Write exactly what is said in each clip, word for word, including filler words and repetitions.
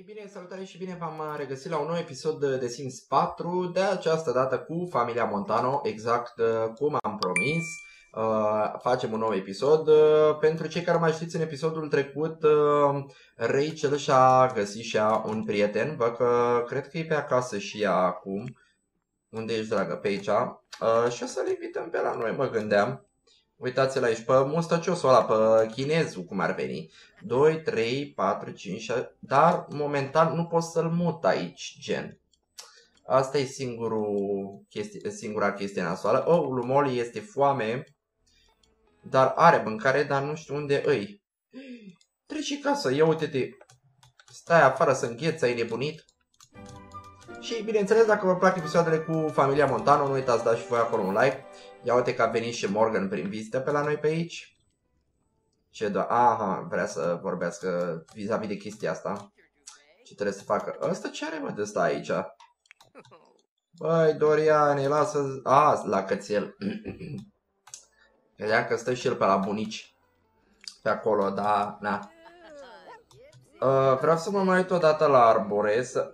bine, salutare și bine v-am regăsit la un nou episod de Sims patru, de această dată cu familia Montano, exact cum am promis. Uh, facem un nou episod. Uh, pentru cei care mai știți, în episodul trecut, uh, Rachel și-a găsit și ea un prieten. Văd că cred că e pe acasă și ea acum. Unde ești, dragă? Pe aici. Uh, și o să-l invităm pe la noi, mă gândeam. Uitați-l aici, pe mustăciosul ăla, pe chinezul, cum ar veni. doi, trei, patru, cinci, șase... Dar, momentan, nu pot să-l mut aici, gen. Asta e singurul chestie, singura chestie nasoală. Oh, lui Molly este foame. Dar are mâncare, dar nu știu unde îi. Treci casă, ia uite-te. Stai afară să îngheți, ai nebunit. Și bineînțeles, dacă vă plac episoadele cu familia Montano, nu uitați să dați și voi acolo un like. Ia uite că a venit și Morgan prin vizită pe la noi pe aici. Ce doar, aha, vrea să vorbească vis-a-vis de chestia asta. Ce trebuie să facă? Ăsta ce are, mă, de ăsta aici? Băi, Doriane, lasă... A, la cățel. Credeam că stă și el pe la bunici. Pe acolo, da, na. Uh, vreau să mă mai uit odată la arbore să...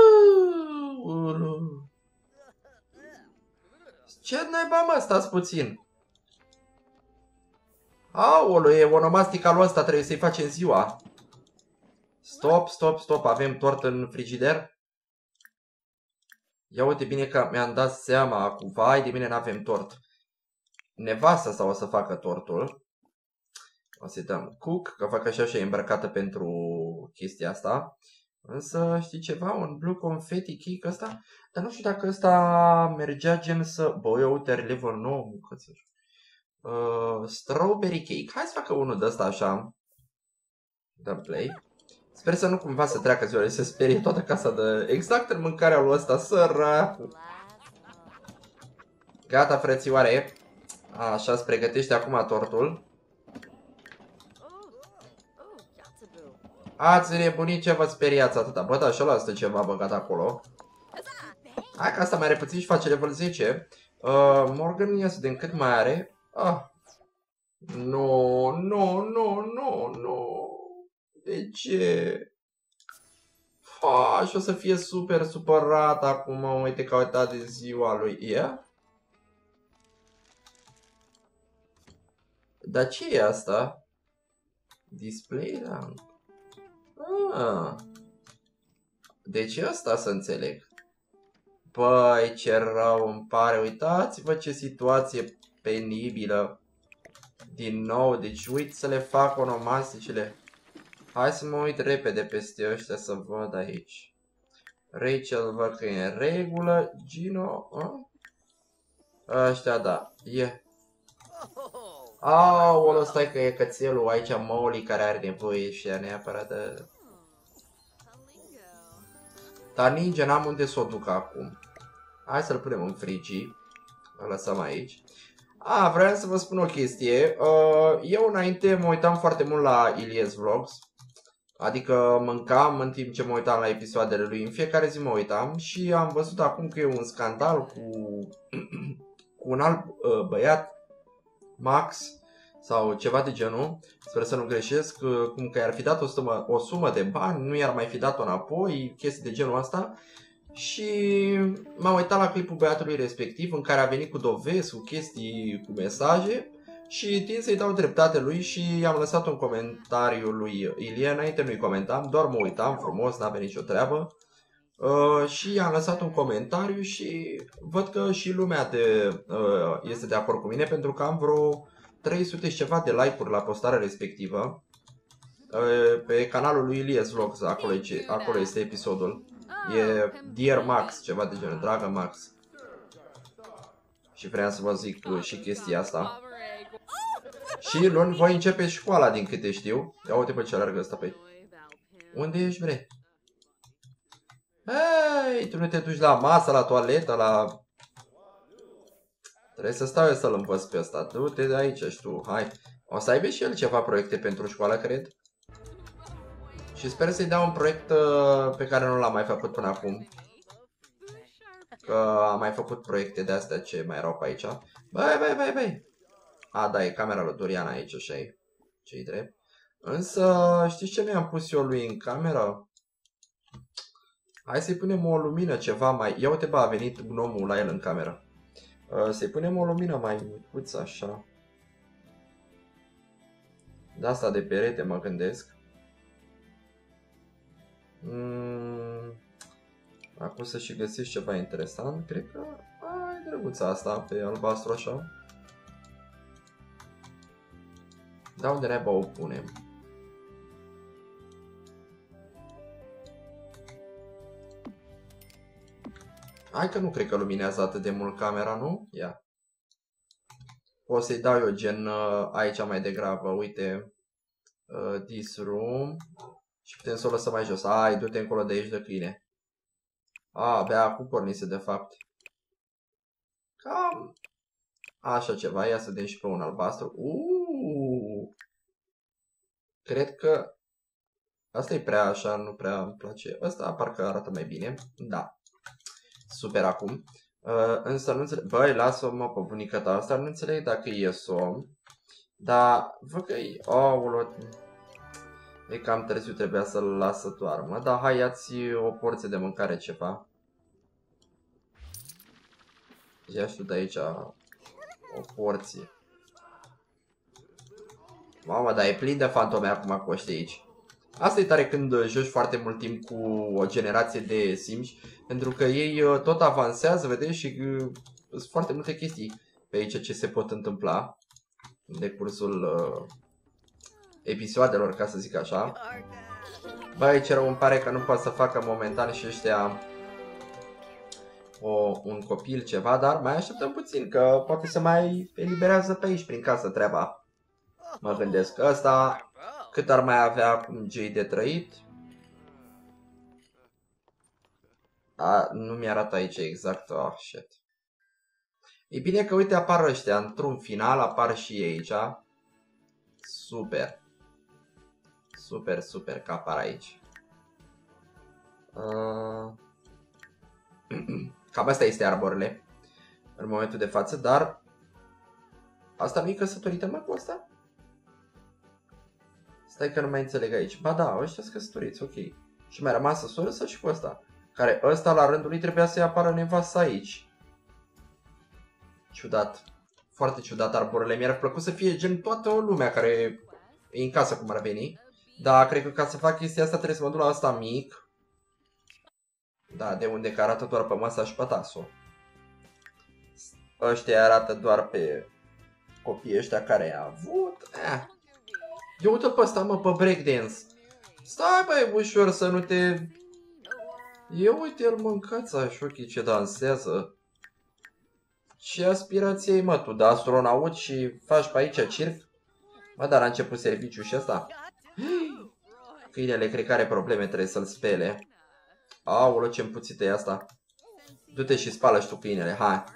Ce naiba, mă, stați puțin. Aolo, e onomastica lui ăsta, trebuie să-i facem ziua. Stop, stop, stop, avem tort în frigider? Ia uite bine că mi-am dat seama acum, vai de mine, n-avem tort. Nevasta sau o să facă tortul. O să-i dăm cook, că fac așa și e îmbrăcată pentru chestia asta. Însă, știi ceva? Un blue confetti cake ăsta? Dar nu știu dacă ăsta mergea gen să... Bă, eu uite, level nouă, uh, strawberry cake. Hai să facă unul de ăsta așa. Dăm play. Sper să nu cumva să treacă ziua, să sperie toată casa de... Exact în mâncarea lui ăsta, săracu. Gata, frățioare. Așa, îți pregătește acum tortul. Ați nebunit, ce vă speriați atâta? Bă, da, și ăla stă ceva băgat acolo. Hai că asta mai are puțin și face level zece. Uh, Morgan, ia să vedem cât mai are. Ah. Nu, nu, nu, nu, nu. De ce? Ah, și o să fie super supărat acum. Uite că a uitat de ziua lui. Ia? Dar ce e asta? Display rank. Ah. Deci ăsta să înțeleg. Băi, ce rău îmi pare. Uitați-vă ce situație penibilă. Din nou, deci uit să le fac onomasticile. Hai să mă uit repede peste ăștia să văd aici. Rachel văd că e în regulă. Gino, a? Ăștia da, e. Yeah. Aoleu, stai că e cățelul aici, Molly, care are nevoie și ea neapărat de... Dar ninja n-am unde să o duc acum. Hai să-l punem în frigii. Îl lăsăm aici. A, vreau să vă spun o chestie. Eu înainte mă uitam foarte mult la Ilias Vlogs. Adică mâncam în timp ce mă uitam la episoadele lui. În fiecare zi mă uitam și am văzut acum că e un scandal cu, cu un alt băiat, Max, sau ceva de genul. Sper să nu greșesc. Cum că i-ar fi dat o sumă, o sumă de bani, nu i-ar mai fi dat-o înapoi, chestii de genul ăsta. Și m-am uitat la clipul băiatului respectiv în care a venit cu dovezi, cu chestii, cu mesaje. Și tind să-i dau dreptate lui și i-am lăsat un comentariu lui Ilie. Înainte nu-i comentam, doar mă uitam frumos, n-avea nicio treabă. Uh, și i-am lăsat un comentariu și văd că și lumea de, uh, este de acord cu mine, pentru că am vreo trei sute și ceva de like-uri la postarea respectivă. Uh, pe canalul lui Ilias Vlogs, acolo, acolo este episodul. E Dear Max, ceva de genul, dragă Max. Și vreau să vă zic și chestia asta. Și luni voi începe școala, din câte știu. Ia uite pe ce alergă ăsta pe aici. Unde ești, bre? Hei, tu nu te duci la masă, la toaletă, la... Trebuie să stau eu să-l învăț pe ăsta. Du-te de aici și tu, hai. O să aibă și el ceva proiecte pentru școală, cred. Și sper să-i dau un proiect uh, pe care nu l-am mai făcut până acum. Că am mai făcut proiecte de astea ce mai erau pe aici. Băi, băi, băi, băi. A, da, e camera lui Dorian aici, așa e. Ce-i drept. Însă, știți ce mi-am pus eu lui în cameră? Hai să-i punem o lumină ceva mai... Ia uite, bă, a venit gnomul la el în cameră. Uh, să-i punem o lumină mai micuță, așa. De asta de perete mă gândesc. Mm. Acum să și găsești ceva interesant. Cred că... Ai, drăguța asta pe albastru, așa. Da, unde naiba o punem? Hai că nu cred că luminează atât de mult camera, nu? Ia. O să-i dau eu gen uh, aici mai degrabă, uite. Uh, this room. Și putem să o lăsăm mai jos. Ai, du-te încolo de aici de câine. A, abia acum pornise de fapt. Cam așa ceva. Ia să vedem și pe un albastru. Uuu. Cred că asta e prea așa, nu prea îmi place. Asta parcă arată mai bine. Da. Super acum. Uh, însă nu înțeleg. Băi, lasă-mă pe bunica ta. Asta nu înțeleg dacă e somn. Dar văd că e... Aoleu. E cam târziu, trebuia să-l las să doarmă. Dar hai, ia-ți o porție de mâncare ceva. Ia și tu de aici o porție. Mamă, dar e plin de fantome acum cu ăștia aici. Asta e tare când joci foarte mult timp cu o generație de simși, pentru că ei tot avansează, vedeți, și uh, sunt foarte multe chestii pe aici ce se pot întâmpla în decursul uh, episoadelor, ca să zic așa. Băi, ce rău îmi pare că nu pot să facă momentan și ăștia o, un copil ceva, dar mai așteptăm puțin, că poate se mai eliberează pe aici prin casă treaba. Mă gândesc că ăsta, cât ar mai avea acum Jay de trăit? A, nu mi-arată aici exact. Oh, shit. E bine că, uite, apar ăștia. Într-un final apar și ei aici. Super. Super, super că apar aici. Uh... Cam asta este arborele în momentul de față, dar asta nu e căsătorită, mă, cu asta? Stai că nu mai înțeleg aici. Ba da, ăștia sunt căsătoriți, ok. Și mai rămasă soră sau și cu ăsta? Care ăsta la rândul lui trebuia să-i apară nevasta aici. Ciudat. Foarte ciudat arborele. Mi-ar plăcut să fie gen toată lumea care e în casă, cum ar veni. Dar cred că ca să fac chestia asta trebuie să mă duc la asta mic. Da, de unde că arată doar pe masa și pe tasul. Ăștia arată doar pe copiii ăștia care i-a avut. Eh. Eu uite pe ăsta, mă, pe breakdance. Stai, băi, ușor să nu te... Eu uite el mâncața și ochii ce dansează. Ce aspirație ai, mă, tu de astronaut și faci pe aici circ? Mă, dar a început serviciu și ăsta. Câinele cred că are probleme, trebuie să-l spele. Aoleu, ce împuțită e asta. Du-te și spală și tu câinele, hai.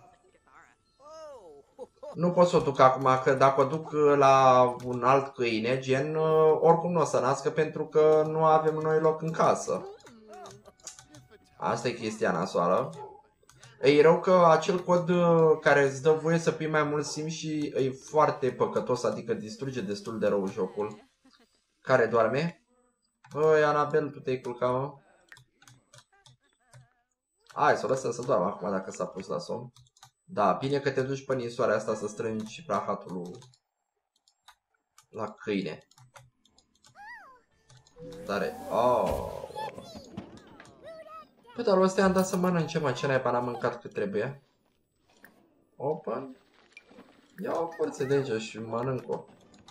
Nu pot să o duc acum, că dacă o duc la un alt câine, gen, oricum nu o să nască pentru că nu avem noi loc în casă. Asta e chestia nasoală. E rău că acel cod care îți dă voie să pui mai mult sim și e foarte păcătos, adică distruge destul de rău jocul. Care doarme? Băi, Anabel, tu te-ai culcat, mă? Hai, să o lăsăm să doarmă acum dacă s-a pus la somn. Da, bine că te duci pe ninsoarea asta să strângi prahatul la câine. Tare. Oh. Păi, dar ăsta am dat să mănânce, mă, ce naiba, n-am mâncat cât trebuie. Open. Ia o porție de aici și mănânc-o.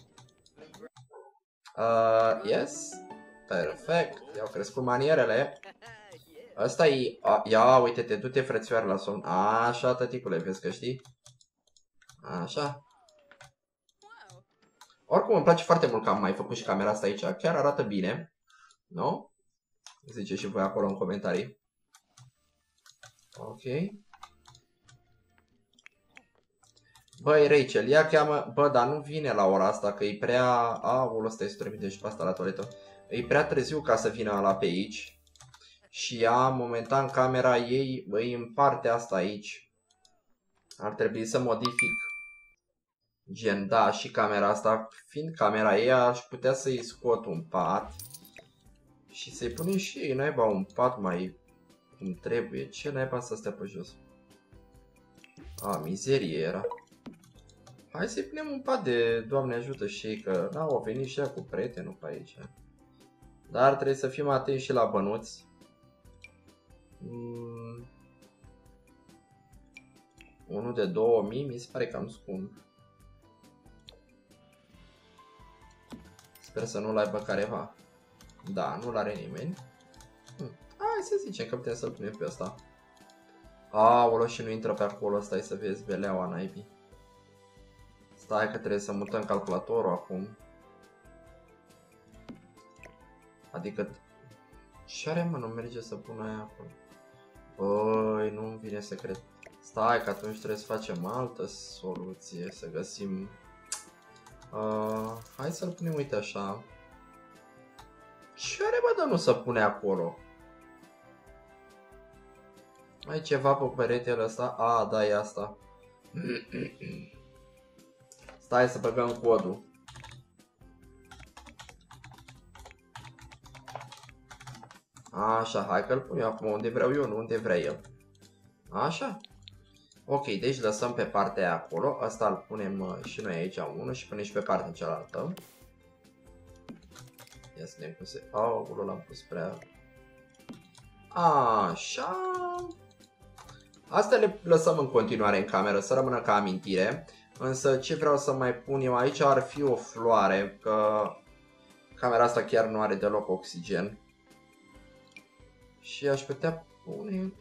Uh, yes. Perfect. I-au crescut manierele. Asta e... Ia, uite-te, du-te, frățioară, la somn. Așa, tăticule, vezi că știi? Așa. Oricum, îmi place foarte mult că am mai făcut și camera asta aici. Chiar arată bine. Nu? Zice și voi acolo în comentarii. Ok. Băi, Rachel, ea cheamă... Bă, dar nu vine la ora asta, că e prea... Aoleu, ăsta este trimite și pe asta la toaletă. E prea târziu ca să vină la pe aici. Și ea, momentan, camera ei e în partea asta aici. Ar trebui să modific. Gen, da, și camera asta, fiind camera ei, aș putea să-i scot un pat. Și să-i punem și ei naiba un pat mai cum trebuie. Ce naiba să stea pe jos? A, mizerie era. Hai să-i punem un pat de Doamne ajută și ei, că n-au venit și ea cu prietenul pe aici. Dar trebuie să fim atenți și la bănuți. Mm. Unul de două mii mi se pare cam scump. Sper să nu-l aibă careva. Da, nu-l are nimeni. Hm. Hai să zicem că putem să-l punem pe ăsta. Aoleu, și nu intră pe acolo, stai să vezi beleaua naibii. Stai că trebuie să mutăm calculatorul acum. Adică... Ce are, mă, nu merge să pun aia acolo? Băi, nu-mi vine să cred. Stai că atunci trebuie să facem altă soluție, să găsim... Uh, hai să-l punem, uite așa. Ce are, bă, de nu să pune acolo? Ai ceva pe peretele ăsta? A, da, e asta. Stai să băgăm codul. Așa, hai că-l pun eu acum unde vreau eu, nu unde vrea el. Așa. Ok, deci lăsăm pe partea aia acolo. Asta îl punem și noi aici unul și punem și pe partea cealaltă. Ia să vedem cum se... Aoleu, l-am pus prea... Așa. Astea le lăsăm în continuare în cameră, să rămână ca amintire. Însă ce vreau să mai pun eu aici ar fi o floare, că camera asta chiar nu are deloc oxigen. Și aș putea pune...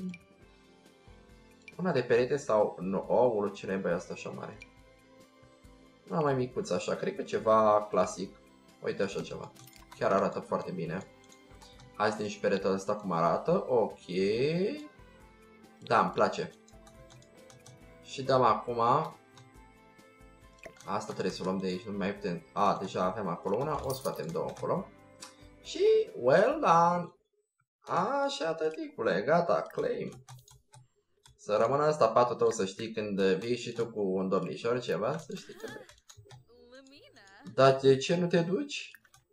Una de perete sau... Nu, oh, ce naiba e asta așa mare? Una mai micuță așa, cred că ceva clasic. Uite așa ceva. Chiar arată foarte bine. Hai să vedem și peretele ăsta cum arată. Ok. Da, îmi place. Și dăm acum... Asta trebuie să o luăm de aici, nu mai putem... A, deja avem acolo una, o scoatem două acolo. Și well done! Așa, tăticule, gata, claim. Să rămână asta patul tău, să știi, când vii și tu cu un domnișor ceva, să știi că... Dar de ce nu te duci?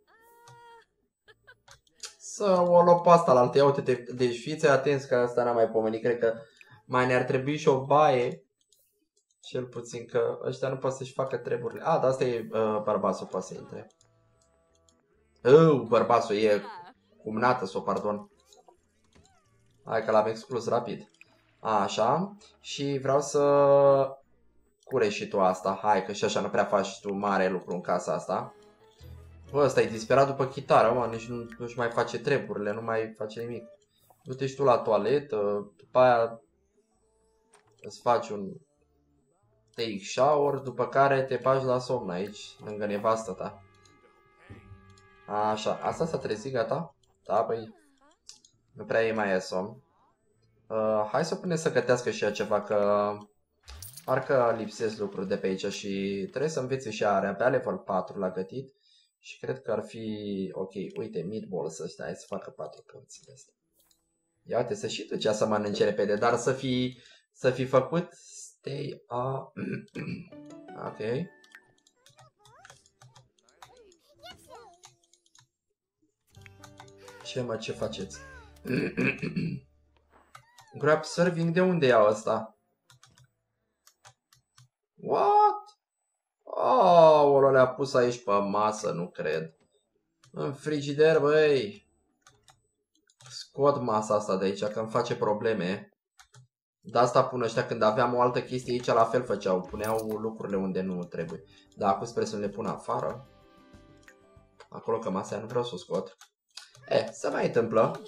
Să o luăm pe asta la altă, ia uite-te, deci fiți atenți că asta n-am mai pomenit, cred că mai ne-ar trebui și o baie. Cel puțin că ăștia nu pot să-și facă treburile. A, dar asta e uh, bărbasul, poate să intre. Uh, bărbasul e cumnată sau, pardon. Hai că l-am exclus rapid. A, așa. Și vreau să curești și tu asta. Hai că și așa nu prea faci tu mare lucru în casa asta. Bă, ăsta e disperat după chitară, mă, nici nu, nu-și mai face treburile, nu mai face nimic. Du-te și tu la toaletă, după aia îți faci un take shower, după care te bagi la somn aici, lângă nevastă ta. Așa, asta s-a trezit, gata? Da, păi, nu prea e mai e somn. Uh, hai să punem să gătească și ea ceva, că parcă lipsesc lucruri de pe aici și trebuie să învețe și ea, are abia level patru la gătit. Și cred că ar fi ok. Uite, meatballs ăștia, hai să facă patru cărți de astea. Ia uite, să și ducea să mănânce repede, dar să fi, să fi făcut stay a... Ok. Ce mă, ce faceți? Grab serving, de unde iau ăsta? What? Aoleu, le-a pus aici pe masă, nu cred. În frigider, băi. Scot masa asta de aici, că îmi face probleme. De asta pun ăștia, când aveam o altă chestie aici, la fel făceau. Puneau lucrurile unde nu trebuie. Dar acum sper să le pun afară. Acolo că masa aia nu vreau să o scot. Eh, se mai întâmplă.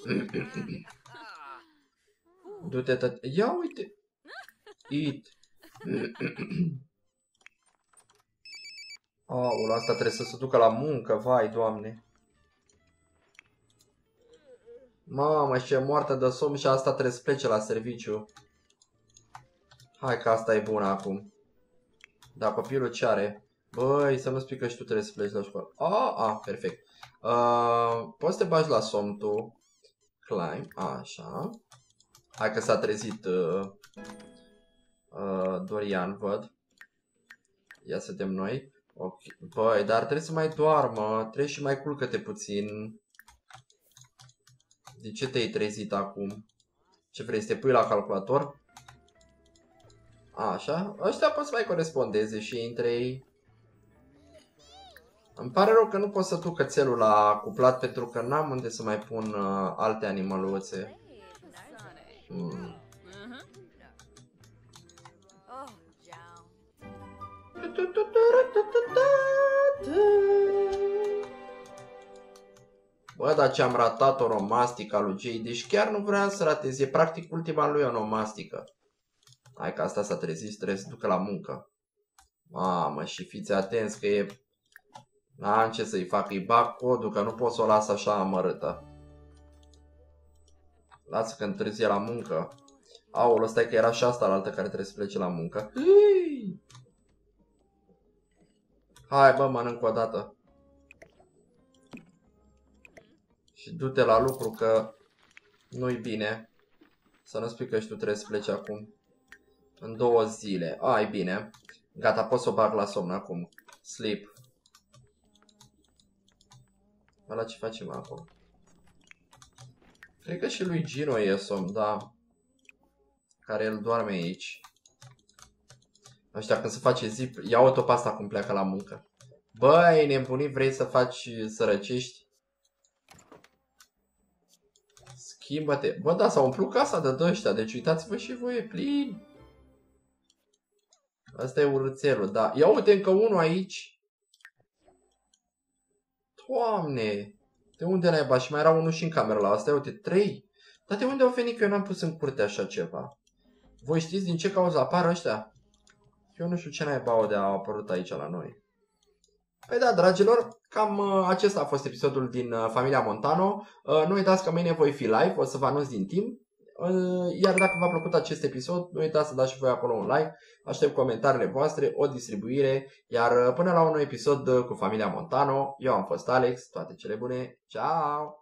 Du-te tot. Ia uite. Eat. Aoleu, asta trebuie să se ducă la muncă, vai, Doamne. Mamă, și e moartă de somn și asta trebuie să plece la serviciu. Hai că asta e bună acum. Da, copilul ce are? Băi, să nu spui că și tu trebuie să pleci la școală. Ah, ah, perfect. Uh, poți să te bagi la somn tu. Climb, așa. Hai că s-a trezit uh, uh, Dorian, văd. Ia să vedem noi. Okay. Băi, dar trebuie să mai doarmă. Trebuie și mai culcă-te puțin. De ce te-ai trezit acum? Ce vrei, să te pui la calculator? Așa, ăștia pot să mai corespondeze și între ei. Îmi pare rău că nu pot să duc cățelul la cuplat pentru că n-am unde să mai pun uh, alte animăluțe. Hmm. Bă, dar ce am ratat onomastica lui Jay. Deci chiar nu vrea să ratez. E practic ultima lui onomastică. Hai că asta s-a trezit, trebuie să ducă la muncă. Mamă, și fiți atenți că e... N-am ce să-i fac, îi bag codul, că nu pot să o las așa amărâtă. Lasă că întârzie la muncă. Aolă, stai că era și asta la altă care trebuie să plece la muncă. Hii! Hai bă, mănânc o dată. Și du-te la lucru că nu-i bine să nu spui că și tu trebuie să pleci acum. În două zile. Ai bine. Gata, pot să o bag la somn acum. Sleep. Ăla ce facem acum? Cred că și lui Gino e somn, da. Care el doarme aici. Ăștia când se face zi, ia-o pe asta cum pleacă la muncă. Bă, ai nebunit, vrei să faci să răcești? Schimbă-te. Bă, da, s-a umplut casa de dăștia, deci uitați-vă și voi, e plin. Asta e urâțelul, da. Ia uite încă unul aici. Doamne! De unde naiba? Și mai era unul și în camera la asta. Uite, trei. Dar de unde au venit că eu n-am pus în curte așa ceva? Voi știți din ce cauză apar ăștia? Eu nu știu ce naiba de au apărut aici la noi. Păi da, dragilor, cam uh, acesta a fost episodul din uh, Familia Montano. Uh, nu uitați că mâine voi fi live, o să vă anunț din timp. Uh, iar dacă v-a plăcut acest episod, nu uitați să dați și voi acolo un like. Aștept comentariile voastre, o distribuire. Iar uh, până la un nou episod uh, cu Familia Montano, eu am fost Alex, toate cele bune, ciao!